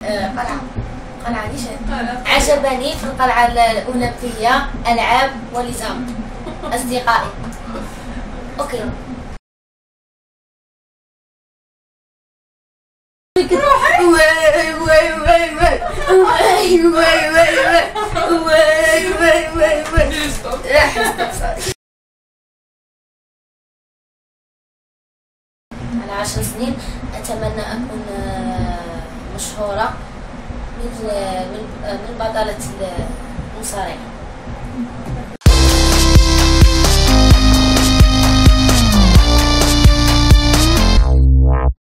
قلعة ليش عجبني في القلعة الأولمبية ألعاب ولزام أصدقائي. أوكي. على 10 سنين أتمنى أكون مشهورة من بطلة المصارعة.